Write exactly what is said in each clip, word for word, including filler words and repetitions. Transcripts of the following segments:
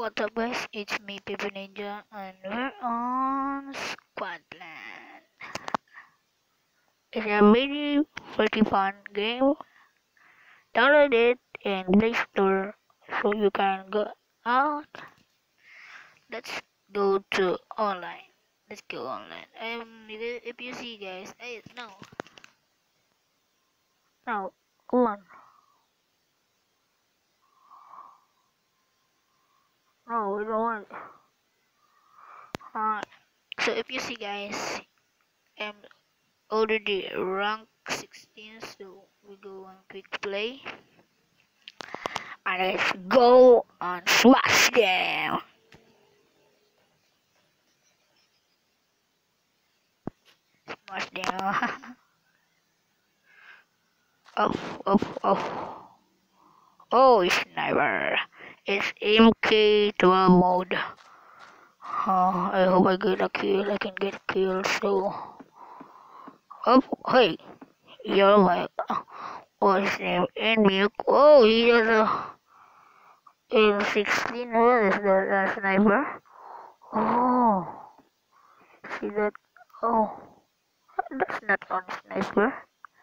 What's up guys, it's me Pepe Ninja and we're on Squadland. It's a very pretty fun game. Download it in Play Store so you can go out. Let's go to online. Let's go online. Um, if you see guys, hey, no, no, come on. No, we don't want. Uh, so if you see guys, I'm already rank sixteen, so we go on quick play. And let's go on smash them. Smash them. Oh, oh, oh. Oh, sniper. It's M K twelve mode. Oh, I hope I get a kill. I can get a kill, so. Oh, hey. You're like. What's his name? In milk. Oh, he has a. M sixteen. What is that? A sniper? Oh. See that? Oh. That's not on sniper.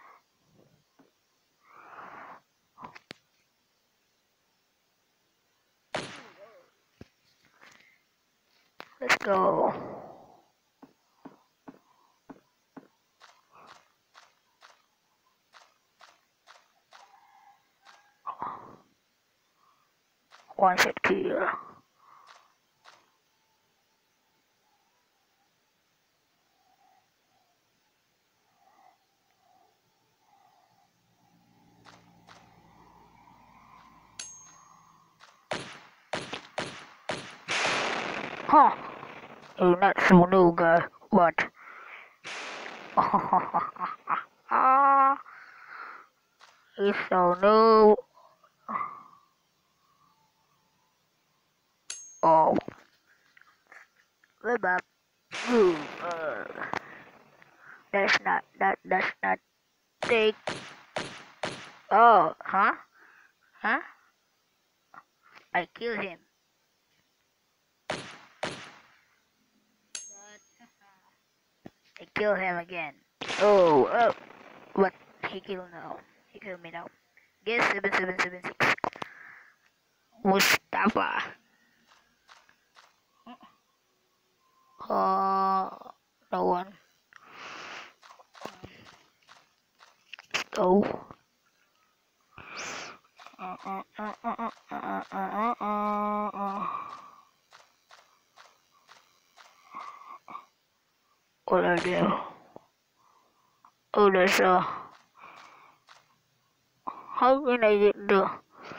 Let's go. One shot kill. Huh. You're not so new guy, but ah, he's so new. Oh, web up. Ooh, uh, that's not that. That's not take. Oh, huh? Huh? I killed him. I killed him again. Oh, oh, what? He killed now. He killed me now. Guess seven seven seven six. Mustafa. Uh, no one. Let's go. Uh, uh, uh, uh, uh, uh, uh, uh, uh. What are they? Oh, there's a. How can I get the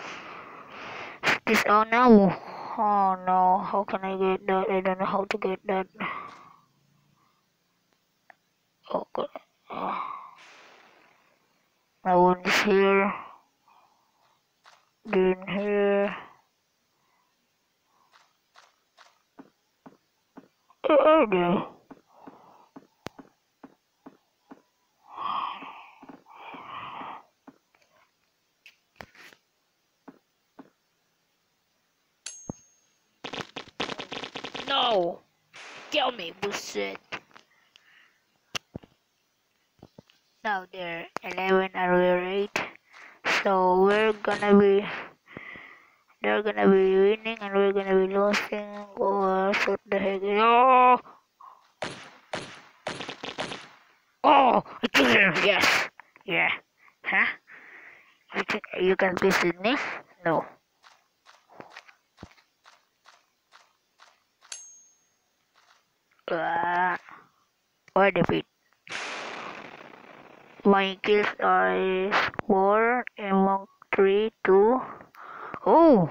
this? Oh no! Oh no! How can I get that? I don't know how to get that. Okay. Uh, no one is here. Green here. Where are they? No! Kill me, bullshit! Now they're eleven and we're eight. So we're gonna be. They're gonna be winning and we're gonna be losing. Or what the heck? Oh! Oh! I killed him! Yes! Yeah. Huh? You think you can visit me? No. Uh, or defeat. My kills are four, among three, two. Oh!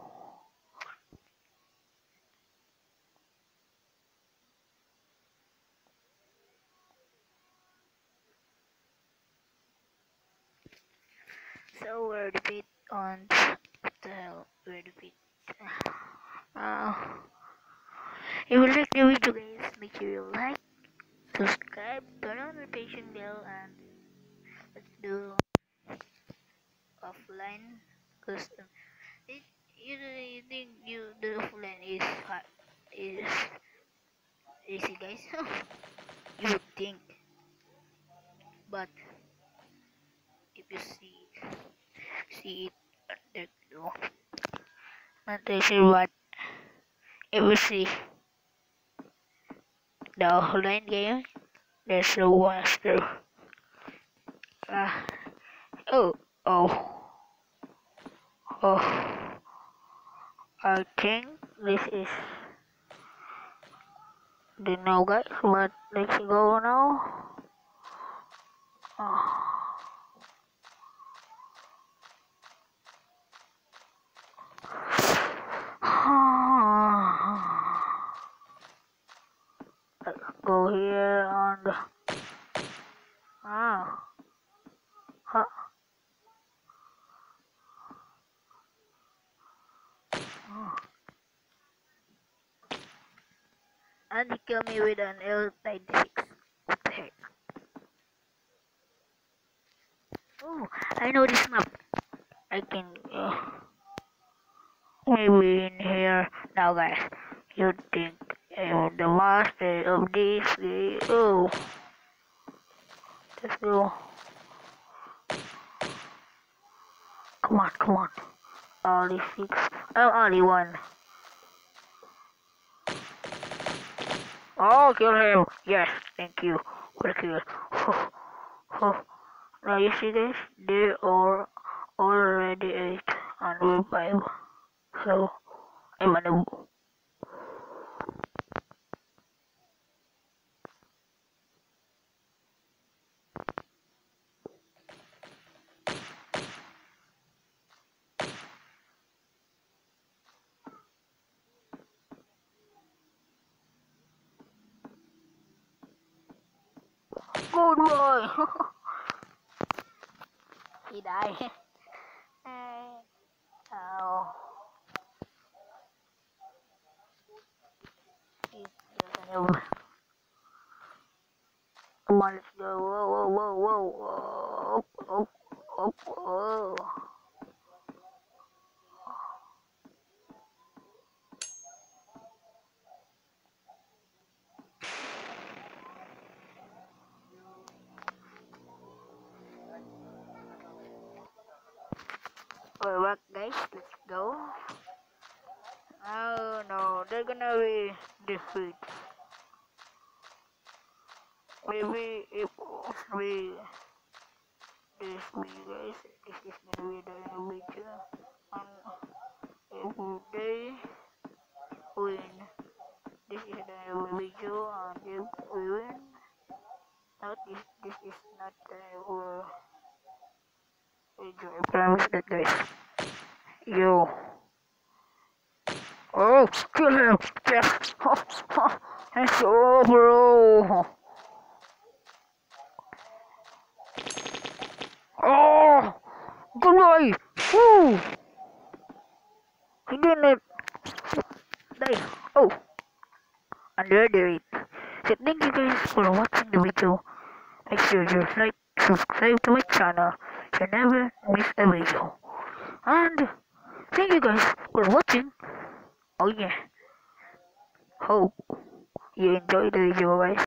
So we're defeat on what the hell? We're defeat. Uh, if you like the video guys, make sure you like, subscribe, turn on the notification bell, and let's do offline. Cause um, it, You, you think you the offline is hard, is easy, guys? You would think, but if you see see it under you, not really sure what if you see the offline game. There's no monster. Ah, oh, oh, oh. I think this is the no guys, but let's go now. Oh. Let's go here on the ah. Huh. Oh. And he killed me with an L ninety-six. What the heck? Oh, I know this map. I can uh, maybe in here now, guys. You think I'm the master of this game? Oh, let's go. Come on, come on. Only six. I'm only one. Oh, kill him. Yes, thank you for the kill. Oh, oh. Now you see this? They are already eight and we're five. So I'm a noob. Good boy. He died. Oh, he's just a noob. Come on, let's go. Whoa, whoa, whoa, whoa. Up, up, up, whoa. We're back, guys. Let's go. Oh no, they're gonna be defeat. Maybe if we this video, guys, this is gonna be the video. And if they win, this is the video. And if we win, not this. This is not the video. I promise that, guys. Yo. Oh, kill him! Yes! Oh, oh, it's over! Oh! Good boy! Woo! He didn't die. Oh! Under the rate. So thank you guys for watching the video. Make sure you like, subscribe to my channel so you never miss a video. And thank you guys for watching. Oh yeah. Hope you enjoyed the video, guys.